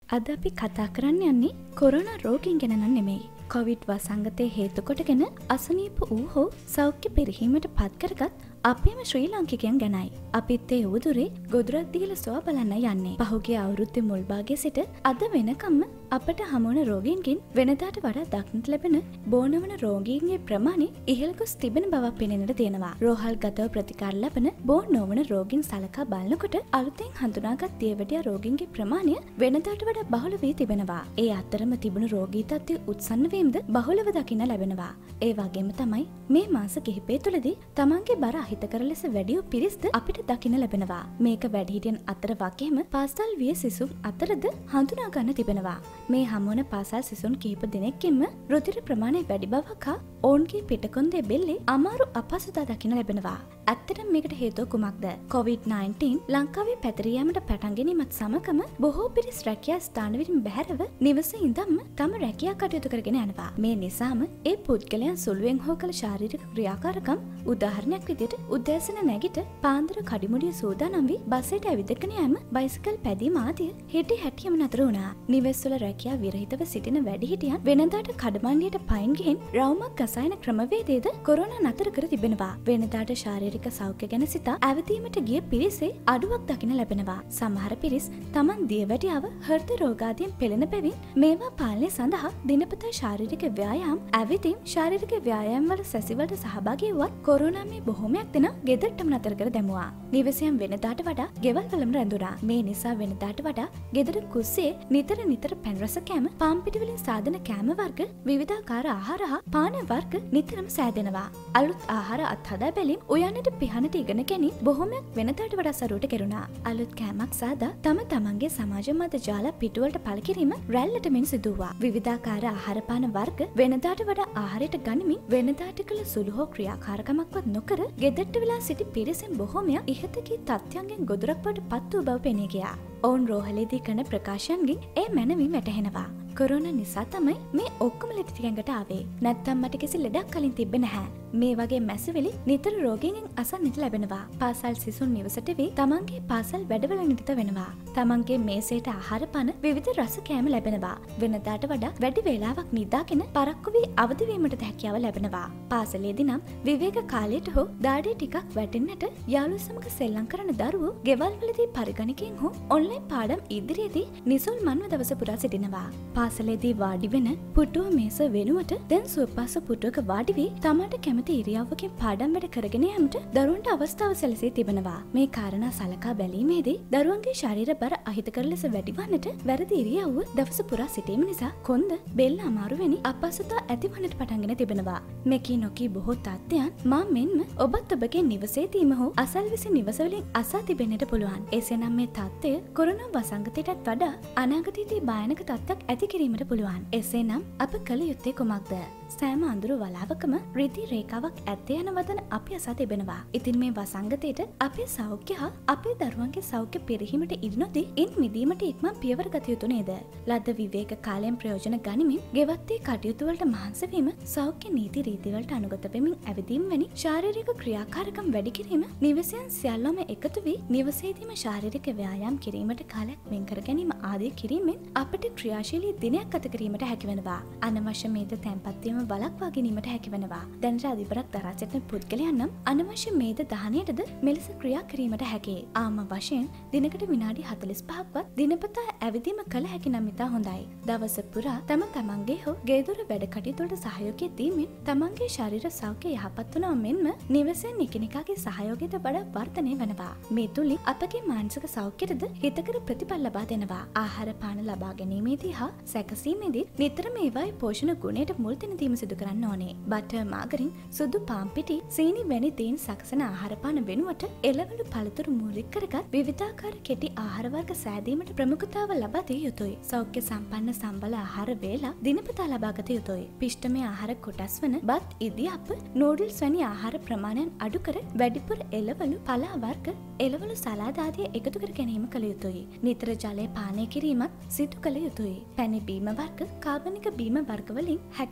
අද අපි කතා කරන්න යන්නේ කොරෝනා රෝගීන් ගැන නෙමෙයි. කොවිඩ් වසංගතය හේතු කොටගෙන අසනීප වූ හෝ සෞඛ්‍ය පිරිහීමට පත් කරගත් අපේම ශ්‍රී ලාංකිකයන් ගැනයි. අපිත් ඒ උදුරේ ගොදුරක් දීලා සොයා බලන්න යන්නේ. පහුගිය අවුරුද්දේ මුල් භාගයේ සිට අද වෙනකම්ම අපට හමුවන රෝගීන්ගෙන් වෙනදාට වඩා දක්නට ලැබෙන බෝනවන රෝගීන්ගේ ප්‍රමාණය ඉහළ ගොස් තිබෙන බවක් පෙනෙන්නට තියෙනවා. රෝහල්ගතව ප්‍රතිකාර ලැබෙන බෝන් නොවන රෝගීන් සලකා බලනකොට අලුතෙන් හඳුනාගත් දියවැඩියා රෝගීන්ගේ ප්‍රමාණය වෙනදාට වඩා බහුල වී තිබෙනවා. ඒ අතරම තිබුණු රෝගී තත්ත්වය උත්සන්න වීමද බහුලව දකින්න ලැබෙනවා. ඒ වගේම තමයි මේ මාස කිහිපය තුළදී තමන්ගේ බර අහිතකර ලෙස වැඩි වූ පිරිස්ද අපිට දකින්න ලැබෙනවා. මේක වැඩිහිටියන් අතර වගේම පාසල් විය සිසුන් අතරද හඳුනා ගන්න තිබෙනවා. මේ හමුවන පාසල් සිසුන් කිහිප දෙනෙක්ගෙන්ම රුධිර ප්‍රමාණය වැඩි බවක් හා ඔවුන්ගේ පිටකොන්දේ බෙල්ලේ අමාරු අපහසුතා දකින්න ලැබෙනවා. ඇත්තටම මේකට හේතුව කුමක්ද? COVID-19 ලංකාවේ පැතිර යාමට පටන් ගැනීමත් සමගම බොහෝ පිරිස් රැකියා ස්ථානවලින් බැහැරව නිවසේ ඉඳන්ම තම රැකියා කටයුතු කරගෙන යනවා. මේ නිසාම ඒ පුද්ගලයන් සුළුවෙන් හෝ කළ ශාරීරික ක්‍රියාකාරකම් උදාහරණයක් විදිහට උදෑසන නැගිට පාන්දර කඩිමුඩිය සූදානම් වී බසයට ඇවිදගෙන යෑම, බයිසිකල් පැදීම ආදිය හිටි හැටියම නතර වුණා. නිවෙස්වල රැකියා විරහිතව සිටින වැඩිහිටියන් වෙනදාට කඩමණ්ඩියට පයින් ගිහින් රවුමක් ගසායන ක්‍රමවේදයද කොරෝනා නතර කර තිබෙනවා. වෙනදාට ශාරීරික සෞඛ්‍ය ගැන සිතා ඇවිදීමට ගිය පිරිසේ අඩුවක් දකින්න ලැබෙනවා. සමහර පිරිස් තමන් දියවැඩියාව හෘද රෝගාදියෙන් පෙළෙන බැවින් මේවා පාලනය සඳහා දිනපතා ශාරීරික ව්‍යායාම්, ඇවිදීම්, ශාරීරික ව්‍යායාම් වල සැසිවලට සහභාගී වුවත් කොරෝනා මේ බොහොමයක් දෙනා ගෙදරටම නතර කර දැමුවා. නිවසෙන් වෙනදාට වඩා ගෙවල් වලම රැඳුණා. මේ නිසා වෙනදාට වඩා ගෙදර කුස්සියේ නිතර පැන් රස කෑම, පාන් පිටි වලින් සාදන කෑම වර්ග, විවිධාකාර ආහාර හා පාන වර්ග නිතරම සෑදෙනවා. අලුත් ආහාර අත්හදා බැලීම්, උයන්නට පිහනට ඉගෙන ගැනීම බොහොමයක් වෙනදාට වඩා සරුවට කෙරුණා. අලුත් කෑමක් සාදා තමන්ගේ සමාජ මත ජාල පිටුවලට පළ කිරීම රැල්ලට මෙන් සිදු වුණා. විවිධාකාර ආහාර පාන වර්ග වෙනදාට වඩා ආහාරයට ගනිමින් වෙනදාට කළ සුළු හෝ ක්‍රියාකාරකමක්වත් නොකර ගෙදරට වෙලා සිටි පිරිසෙන් බොහොමයක් ඉහතකී තත්ත්වයන්ගෙන් ගොදුරක් බවට පත් වූ බව පෙනී ගියා. ඔවුන් රෝහලේදී කරන ප්‍රකාශයන්ගෙන් ඒ මැනවීම වැටහෙනවා. කොරෝනා නිසා තමයි මේ ඔක්කොම ලෙඩ ටිකකට ආවේ. නැත්තම් මට කිසි ලෙඩක් කලින් තිබ්බේ නැහැ. මේ වගේ මැසිවිලි නිතර රෝගීන්ගෙන් අසන්නට ලැබෙනවා. පාසල් සිසුන් නිවසට වී තමන්ගේ පාසල් වැඩවල නිරත වෙනවා. තමන්ගේ මේසයට ආහාර පාන විවිධ රස කෑම ලැබෙනවා. වෙනදාට වඩා වැඩි වේලාවක් නිදාගෙන පරක්කු වී අවදි වීමට හැකියාව ලැබෙනවා. පාසලේදී නම් විවේක කාලයට හෝ දාඩිය ටිකක් වැටෙන්නට යාළුවෝ සමග සෙල්ලම් කරන දරුවෝ ගෙවල් වලදී පරිගණකයෙන් හෝ ඔන්ලයින් පාඩම් ඉදිරියේදී නිසල්මන්ව දවස පුරා සිටිනවා. පාසලේදී වාඩි වෙන පුටුව මේස වෙනුවට දැන් සුවපහසු පුටුවක වාඩි වී තමට කැමති ඉරියව්වකින් පාඩම් වැඩ කරගෙන යාමට දරුවන්ට අවස්ථාව සැලසී තිබෙනවා. මේ කාරණා සලකා බැලීමේදී දරුවන්ගේ ශරීර බර අහිතකර ලෙස වැඩිවන්නට වැරදි ඉරියව්ව දවස පුරා සිටීම නිසා කොන්ද, බෙල්ල අමාරු වැනි අපහසුතා ඇතිවන්නට පටන්ගෙන තිබෙනවා. මෙකී නොකී බොහෝ තත්ත්වයන් මා මෙන්ම ඔබත් ඔබගේ නිවසේදීම හෝ අසල්විසි නිවසවලින් අසා තිබෙන්නට පුළුවන්. එසේනම් මේ තත්ත්වය කොරෝනා වසංගතයටත් වඩා අනාගතයේදී භයානක තත්ත්වයක් ඇති කිරීමට පුළුවන්. එසේනම් අප කළ යුත්තේ කුමක්ද? සෑම අඳුරු වලාවකම රිදී රේඛාවක් ඇත්තේ යන වදන අපි අසා තිබෙනවා. ඉතින් මේ වසංගතයට අපේ සෞඛ්‍ය හා අපේ දරුවන්ගේ සෞඛ්‍ය පිරිහීමට ඉඩ නොදී ඉන් මිදීමට ඉක්මන් පියවර ගත යුතු නේද? ලද විවේක කාලයෙන් ප්‍රයෝජන ගනිමින් ගෙවත් වී කටයුතු වලට මහන්සි වීම, සෞඛ්‍ය නීති රීති වලට අනුගත වෙමින් ඇවිදීම වැනි ශාරීරික ක්‍රියාකාරකම් වැඩි කිරීම, නිවසෙන් සියල්ලම එකතු වී නිවසේදීම ශාරීරික ව්‍යායාම් කිරීමට කාලයක් වෙන් කර ගැනීම ආදී කිරීමෙන් අපට ක්‍රියාශීලී දිනයක් ගත කිරීමට හැකි වෙනවා. අනවශ්‍ය මේද තැන්පත් වීම වළක්වා ගැනීමට හැකි වෙනවා. දැනට අධිබරක් දරා සිටින පුද්ගලයන් නම් අනවශ්‍ය මේද දහනයටද මෙලෙස ක්‍රියා කිරීමට හැකියි. ආම වශයෙන් දිනකට විනාඩි 45ක්වත් දිනපතා ඇවිදීම කළ හැකි නම් ඉතා හොඳයි. දවස පුරා තමන්ගේ හෝ ගෙදර වැඩ කටයුතු වලට සහයෝගය දීමෙන් තමන්ගේ ශරීර සෞඛ්‍ය යහපත් වනවා මෙන්ම නිවසෙන් එකිනෙකාගේ සහයෝගයට වඩා වර්ධනය වෙනවා. මේ තුලින් අපගේ මානසික සෞඛ්‍යයටද හිතකර ප්‍රතිඵල ලබා දෙනවා. ආහාර පාන ලබා ගැනීමේදී හා සැකසීමේදී නිතරම ඒවායේ පෝෂණ ගුණයට මුල් තැන දීම සිදු කරන්න ඕනේ. බටර්, මාගරින්, සුදු පාන් පිටි, සීනි වැනි දේන් සකසන ආහාර පාන වෙනුවට එළවලු පළතුරු මූලික කරගත් විවිධාකාර කෙටි ආහාර වර්ග සෑදීමට ප්‍රමුඛතාව ලබා දිය යුතුයි. සෞඛ්‍ය සම්පන්න සම්බල ආහාර වේලා දිනපතා ලබා ගත යුතුයි. පිෂ්ඨමය ආහාර කොටස් වන බත්, ඉදියප්ප, නූඩල්ස් වැනි ආහාර ප්‍රමාණයන් අඩු කර වැඩිපුර එළවලු, පලා වර්ග, එළවලු සලාද ආදී එකතු කර ගැනීම කළ යුතුයි. නිතර ජලය පානය කිරීමත් සිදු කළ යුතුයි. පැණි බීම වර්ග, කාබනික බීම වර්ග වලින් හැකිතරම්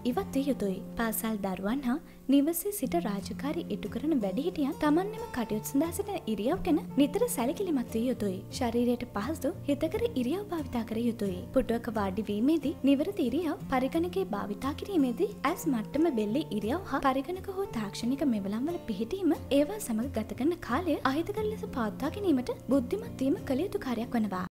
ඉවත් විය යුතුයි. පාසල් දරුවන් හා නිවසේ සිට රාජකාරී ඉටු කරන වැඩිහිටියන් තමන්නෙම කටයුතු සඳහා සිටින ඉරියව් ගැන නිතර සැලකිලිමත් විය යුතුයි. ශරීරයට පහසු හිතකර ඉරියව් භාවිතා කර යුතුයි. පුටුවක වාඩි වීමේදී නිවැරදි ඉරියව් පරිගණකයේ භාවිතා කිරීමේදී ඇස් මට්ටම බෙල්ලේ ඉරියව් හා පරිගණක හෝ තාක්ෂණික මෙවලම් වල පිහිටීම ඒවා සමග ගත කරන කාලය අහිතකර ලෙස පවත්වා ගැනීමට බුද්ධිමත් වීම කළ යුතු කාර්යයක් වනවා.